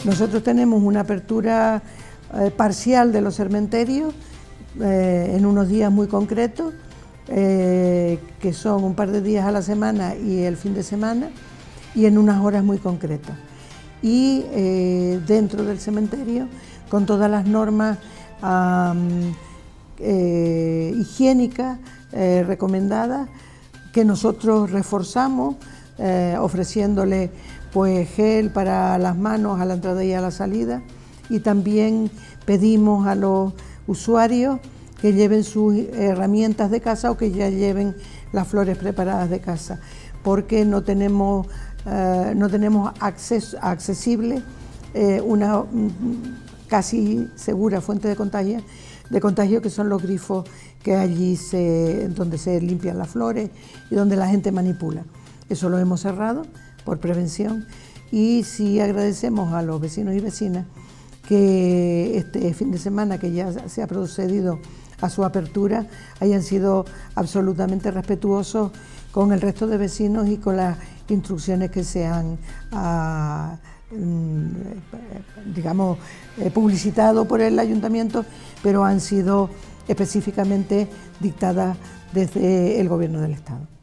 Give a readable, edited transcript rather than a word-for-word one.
Nosotros tenemos una apertura parcial de los cementerios en unos días muy concretos, que son un par de días a la semana y el fin de semana, y en unas horas muy concretas. Y dentro del cementerio, con todas las normas higiénicas recomendadas, que nosotros reforzamos, ofreciéndole pues gel para las manos a la entrada y a la salida, y también pedimos a los usuarios que lleven sus herramientas de casa o que ya lleven las flores preparadas de casa, porque no tenemos accesible una casi segura fuente de contagio, que son los grifos que allí donde se limpian las flores y donde la gente manipula. Eso lo hemos cerrado por prevención, y sí agradecemos a los vecinos y vecinas que este fin de semana, que ya se ha procedido a su apertura, hayan sido absolutamente respetuosos con el resto de vecinos y con las instrucciones que se han publicitado por el ayuntamiento, pero han sido específicamente dictadas desde el Gobierno del Estado.